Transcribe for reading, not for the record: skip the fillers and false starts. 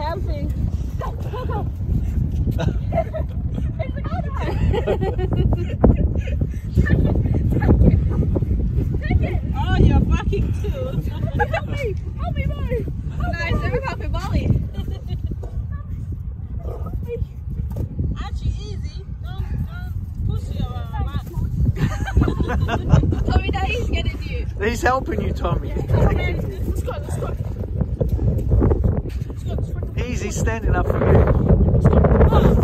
dancing. Go, go, go. It's like, oh no. Take it. Oh, you're backing too. Help me, boy. Nice, never caught me volley. Actually, easy. Don't push your Tommy, Daddy's getting you. He's helping you, Tommy. Let's go, let's go. Easy standing up for you. Let's go.